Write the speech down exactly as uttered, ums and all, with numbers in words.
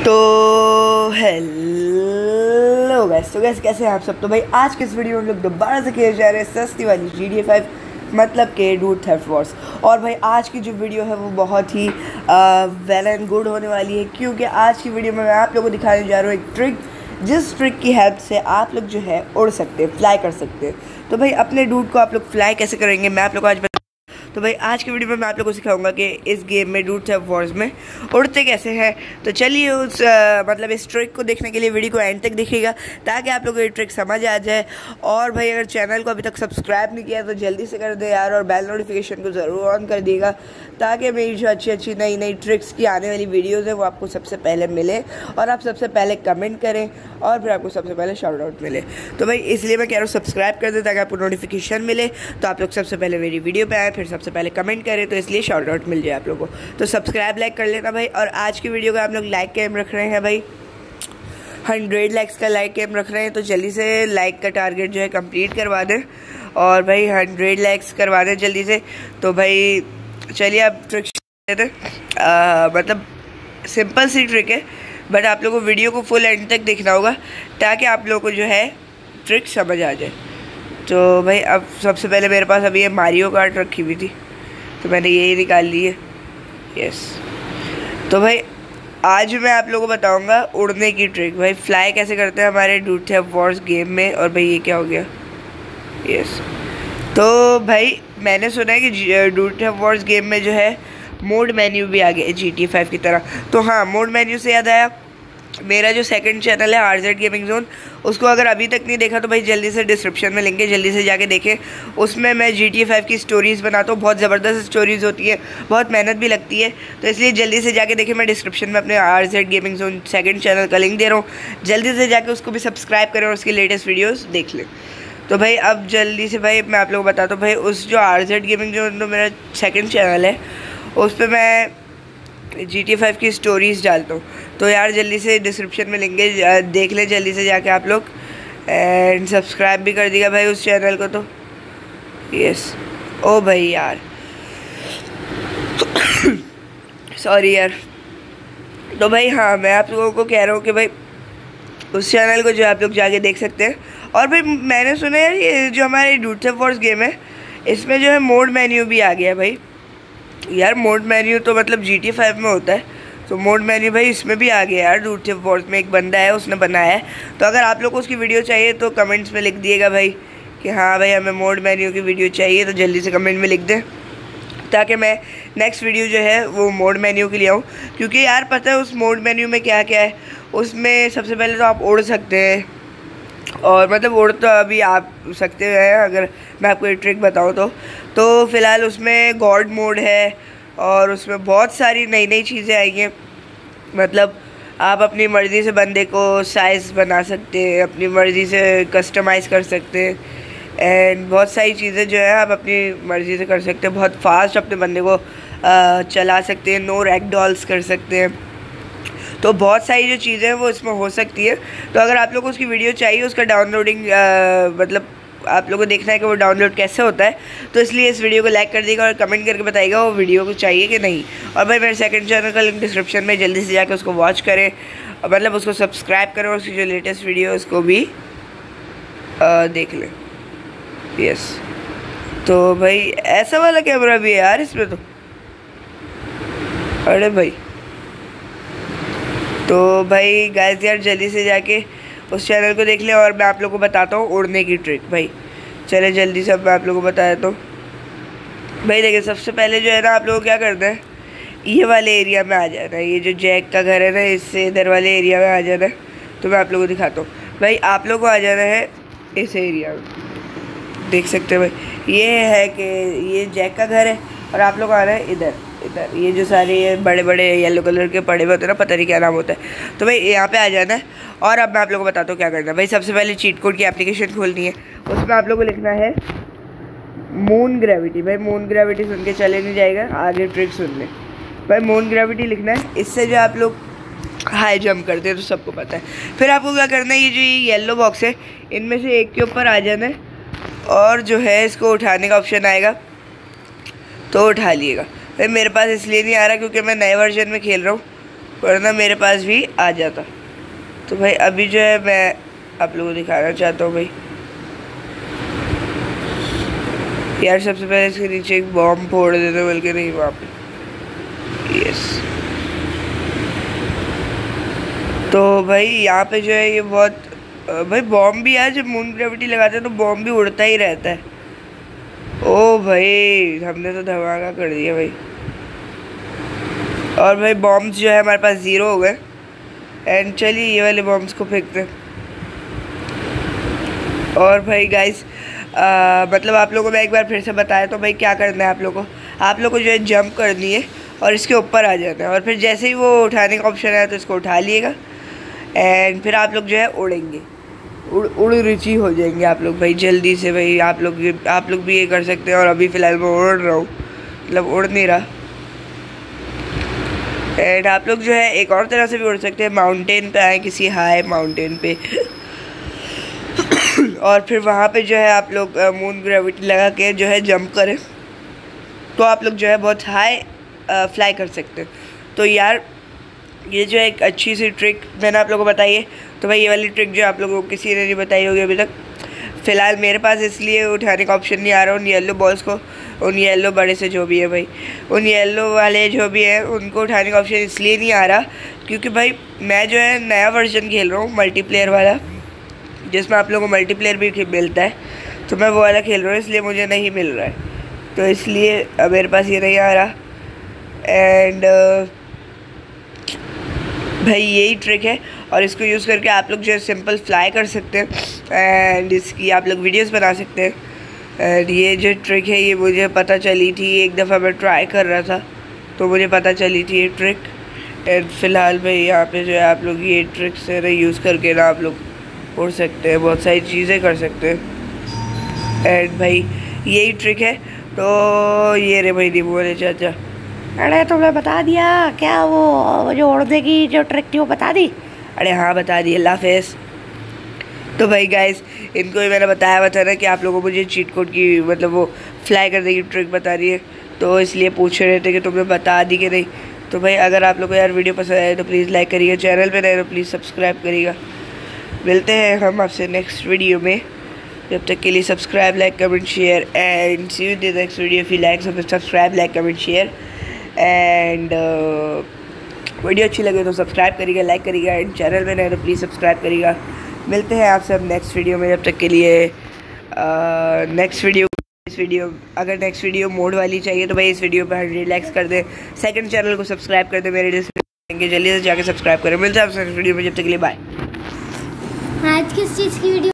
तो hello guys, तो guys कैसे हैं आप सब। तो भाई आज के इस वीडियो में हम लोग दोबारा से खेलने जा रहे हैं सस्ती वाली जी टी ए फाइव, मतलब के डूड थेफ्ट वॉर्स। और भाई आज की जो वीडियो है वो बहुत ही वेल एंड गुड होने वाली है, क्योंकि आज की वीडियो में मैं आप लोगों को दिखाने जा रहा हूँ एक ट्रिक, जिस ट्रिक की हेल्प से आप लोग जो है उड़ सकते हैं, फ्लाई कर सकते हैं। तो भाई अपने डूड को आप लोग फ्लाई कैसे करेंगे मैं आप लोग को आज। तो भाई आज की वीडियो में मैं आप लोगों को सिखाऊंगा कि इस गेम में डूड थेफ्ट वॉर्स में उड़ते कैसे हैं। तो चलिए उस आ, मतलब इस ट्रिक को देखने के लिए वीडियो को एंड तक देखिएगा, ताकि आप लोगों को ये ट्रिक समझ आ जाए। और भाई अगर चैनल को अभी तक सब्सक्राइब नहीं किया तो जल्दी से कर दे यार, और बेल नोटिफिकेशन को ज़रूर ऑन कर दिएगा, ताकि मेरी जो अच्छी अच्छी नई नई ट्रिक्स की आने वाली वीडियोज़ है वो आपको सबसे पहले मिले, और आप सबसे पहले कमेंट करें, और फिर आपको सबसे पहले शाउट आउट मिले। तो भाई इसलिए मैं कह रहा हूँ सब्सक्राइब कर दें, ताकि आपको नोटिफिकेशन मिले, तो आप लोग सबसे पहले मेरी वीडियो पे आए, फिर सबसे पहले कमेंट करें, तो इसलिए शाउट आउट मिल जाए आप लोगों को। तो सब्सक्राइब लाइक कर लेना भाई। और आज की वीडियो का आप लोग लाइक कैम रख रहे हैं भाई, हंड्रेड लाइक्स का लाइक कैम रख रहे हैं, तो जल्दी से लाइक का टारगेट जो है कंप्लीट करवा दें, और भाई हंड्रेड लाइक्स करवा दें जल्दी से। तो भाई चलिए अब ट्रिक देते हैं। मतलब सिंपल सी ट्रिक है, बट आप लोगों को वीडियो को फुल एंड तक देखना होगा, ताकि आप लोगों को जो है ट्रिक समझ आ जाए। तो भाई अब सबसे पहले मेरे पास अभी ये मारियो कार्ट रखी हुई थी, तो मैंने यही निकाल ली है। यस, तो भाई आज मैं आप लोगों को बताऊंगा उड़ने की ट्रिक, भाई फ्लाई कैसे करते हैं हमारे डूड थेफ्ट वॉर्स गेम में। और भाई ये क्या हो गया। यस, तो भाई मैंने सुना है कि डूड थेफ्ट वॉर्स गेम में जो है मोड मेन्यू भी आ गया है जी टी ए फाइव की तरह। तो हाँ, मोड मेन्यू से याद आया, मेरा जो सेकंड चैनल है आर जेड गेमिंग जोन, उसको अगर अभी तक नहीं देखा तो भाई जल्दी से डिस्क्रिप्शन में लिंक है, जल्दी से जाके देखें। उसमें मैं जी टी ए फाइव की स्टोरीज़ बनाता हूँ, बहुत ज़बरदस्त स्टोरीज़ होती है, बहुत मेहनत भी लगती है, तो इसलिए जल्दी से जाके देखें। मैं डिस्क्रिप्शन में अपने R Z gaming zone second channel का लिंक दे रहा हूँ, जल्दी से जाके उसको भी सब्सक्राइब करें और उसकी लेटेस्ट वीडियोज़ देख लें। तो भाई अब जल्दी से भाई मैं आप लोगों को बताता हूँ, भाई उस जो आर जेड गेमिंग जोन जो मेरा सेकेंड चैनल है, उस पर मैं जी टी ए फाइव की स्टोरीज़ डालता हूँ। तो यार जल्दी से डिस्क्रिप्शन में लिंक है, देख लें जल्दी से जाके आप लोग, एंड सब्सक्राइब भी कर दिया भाई उस चैनल को। तो यस, ओ भाई यार सॉरी यार। तो भाई हाँ, मैं आप लोगों को कह रहा हूँ कि भाई उस चैनल को जो आप लोग जाके देख सकते हैं। और भाई मैंने सुना यार ये जो हमारे डूड थेफ्ट वॉर्स गेम है, इसमें जो है मोड मेन्यू भी आ गया है भाई। यार मोड मेन्यू तो मतलब जी टी ए फाइव में होता है, तो मोड मेन्यू भाई इसमें भी आ गया यार। डूड थेफ्ट वॉर्स में एक बंदा है, उसने बनाया है। तो अगर आप लोग को उसकी वीडियो चाहिए तो कमेंट्स में लिख दिएगा भाई कि हाँ भाई हमें मोड मेन्यू की वीडियो चाहिए, तो जल्दी से कमेंट में लिख दें, ताकि मैं नेक्स्ट वीडियो जो है वो मोड मेन्यू के लिए आऊँ। क्योंकि यार पता है उस मोड मेन्यू में क्या क्या है। उसमें सबसे पहले तो आप उड़ सकते हैं, और मतलब उड़ तो अभी आप सकते हैं अगर मैं आपको एक ट्रिक बताऊं तो तो फ़िलहाल उसमें गॉड मोड है, और उसमें बहुत सारी नई नई चीज़ें आई हैं। मतलब आप अपनी मर्ज़ी से बंदे को साइज़ बना सकते हैं, अपनी मर्ज़ी से कस्टमाइज़ कर सकते हैं, एंड बहुत सारी चीज़ें जो है आप अपनी मर्ज़ी से कर सकते हैं। बहुत फास्ट अपने बंदे को आ, चला सकते हैं, नो रैग डॉल्स कर सकते हैं। तो बहुत सारी जो चीज़ें हैं वो इसमें हो सकती है। तो अगर आप लोग को उसकी वीडियो चाहिए, उसका डाउनलोडिंग मतलब आप लोगों को देखना है कि वो डाउनलोड कैसे होता है, तो इसलिए इस वीडियो को लाइक कर देगा और कमेंट करके बताइएगा वो वीडियो को चाहिए कि नहीं। और भाई मेरे सेकंड चैनल का लिंक डिस्क्रिप्शन में, जल्दी से जाकर उसको वॉच करें, मतलब उसको सब्सक्राइब करें, और उसकी जो लेटेस्ट वीडियो है उसको भी आ, देख लें। यस, तो भाई ऐसा वाला कैमरा भी है यार इसमें तो, अरे भाई। तो भाई गाइस यार जल्दी से जाके उस चैनल को देख लें, और मैं आप लोगों को बताता हूँ उड़ने की ट्रिक। भाई चले जल्दी से अब मैं आप लोगों को बताया। तो भाई देखिए सबसे पहले जो है ना, आप लोगों को क्या करना है, ये वाले एरिया में आ जाना है। ये जो जैक का घर है ना, इससे इधर वाले एरिया में आ जाना है। तो मैं आप लोगों को दिखाता हूँ। भाई आप लोगों को आ जाना है इस एरिया में, देख सकते हैं भाई ये है कि ये जैक का घर है, और आप लोग आ रहे हैं इधर इधर ये जो सारे ये बड़े बड़े येलो कलर के पड़े हुए होते हैं ना, पता नहीं क्या नाम होता है। तो भाई यहाँ पे आ जाना है, और अब मैं आप लोगों को बताता हूँ क्या करना है। भाई सबसे पहले चीट कोड की एप्लीकेशन खोलनी है, उसमें आप लोगों को लिखना है मून ग्रेविटी। भाई मून ग्रेविटी सुन के चले नहीं जाएगा, आगे ट्रिक सुन लें। भाई मून ग्रेविटी लिखना है, इससे जो आप लोग हाई जंप करते हैं तो सबको पता है। फिर आपको क्या करना है, ये जो ये येलो बॉक्स है इनमें से एक के ऊपर आ जाना है, और जो है इसको उठाने का ऑप्शन आएगा, तो उठा लिएगा। भाई मेरे पास इसलिए नहीं आ रहा क्योंकि मैं नए वर्जन में खेल रहा हूँ, वरना मेरे पास भी आ जाता। तो भाई अभी जो है मैं आप लोगों को दिखाना चाहता हूँ भाई। यार सबसे पहले इसके नीचे एक बॉम्ब फोड़ देते, बल्कि नहीं वहाँ पे। यस, तो भाई यहाँ पे जो है ये बहुत भाई बॉम्ब भी है, जब मून ग्रेविटी लगाते हैं तो बॉम्ब भी उड़ता ही रहता है। ओ भाई हमने तो धमाका कर दिया भाई। और भाई बॉम्ब्स जो है हमारे पास ज़ीरो हो गए। एंड चलिए ये वाले बॉम्ब्स को फेंकते हैं। और भाई गाइस मतलब आप लोगों को मैं एक बार फिर से बताया, तो भाई क्या करना है आप लोगों को, आप लोगों को जो है जंप करनी है और इसके ऊपर आ जाना है। और फिर जैसे ही वो उठाने का ऑप्शन है तो इसको उठा लिएगा। एंड फिर आप लोग जो है उड़ेंगे, उड़ उड़ रुचि हो जाएंगे आप लोग भाई जल्दी से। भाई आप लोग आप लोग भी ये कर सकते हैं। और अभी फ़िलहाल मैं उड़ रहा हूँ, मतलब उड़ नहीं रहा। एंड आप लोग जो है एक और तरह से भी उड़ सकते हैं, माउंटेन पे आए, किसी हाई माउंटेन पे और फिर वहाँ पे जो है आप लोग मून ग्रेविटी लगा के जो है जंप करें, तो आप लोग जो है बहुत हाई फ्लाई कर सकते हैं। तो यार ये जो है एक अच्छी सी ट्रिक मैंने आप लोगों को बताई है। तो भाई ये वाली ट्रिक जो आप लोगों को किसी ने नहीं बताई होगी अभी तक। फ़िलहाल मेरे पास इसलिए उठाने का ऑप्शन नहीं आ रहा उन येलो बॉल्स को, उन येलो बड़े से जो भी है भाई, उन येलो वाले जो भी है उनको उठाने का ऑप्शन इसलिए नहीं आ रहा क्योंकि भाई मैं जो है नया वर्जन खेल रहा हूँ मल्टीप्लेयर वाला, जिसमें आप लोगों को मल्टीप्लेयर भी मिलता है। तो मैं वो वाला खेल रहा हूँ, इसलिए मुझे नहीं मिल रहा है, तो इसलिए अब मेरे पास ये नहीं आ रहा। एंड भाई यही ट्रिक है और इसको यूज़ करके आप लोग जो है सिंपल फ्लाई कर सकते हैं एंड इसकी आप लोग वीडियोस बना सकते हैं। एंड ये जो ट्रिक है ये मुझे पता चली थी, एक दफ़ा मैं ट्राई कर रहा था तो मुझे पता चली थी ये ट्रिक। एंड फ़िलहाल भाई यहाँ पे जो है आप लोग ये ट्रिक से ना यूज़ करके ना आप लोग उड़ सकते हैं, बहुत सारी चीज़ें कर सकते हैं। एंड भाई यही ट्रिक है। तो ये रे भाई नींबू वाले चाचा, अरे तुमने बता दिया क्या, वो जो उड़ने की जो ट्रिक थी वो बता दी? अरे हाँ बता दी, अल्लाह हाफ़िज़। तो भाई गाइस इनको भी मैंने बताया हुआ था ना कि आप लोगों को मुझे चीट कोड की मतलब वो फ्लाई करने की ट्रिक बता रही है, तो इसलिए पूछ रहे थे कि तुमने बता दी कि नहीं। तो भाई अगर आप लोगों को यार वीडियो पसंद आए तो प्लीज़ लाइक करिएगा, चैनल पे नए तो प्लीज़ सब्सक्राइब करिएगा। मिलते हैं हम आपसे नेक्स्ट वीडियो में, जब तक के लिए subscribe like comment share and see you in the next video. If you like subscribe like comment share and video अच्छी लगे तो सब्सक्राइब करिएगा, लाइक करिएगा एंड चैनल में नए तो प्लीज़ सब्सक्राइब करिएगा। मिलते हैं आपसे अब नेक्स्ट वीडियो में, जब तक के लिए नेक्स्ट वीडियो इस वीडियो अगर नेक्स्ट वीडियो मोड वाली चाहिए तो भाई इस वीडियो पर हंड्रेड लाइक्स कर दें, सेकंड चैनल को सब्सक्राइब कर दें, मेरे डिस्क्रिप्शन जल्दी से जाकर सब्सक्राइब करें। मिलते हैं आपसे नेक्स्ट वीडियो में, जब तक के लिए बाय। आज किस चीज़ की वीडियो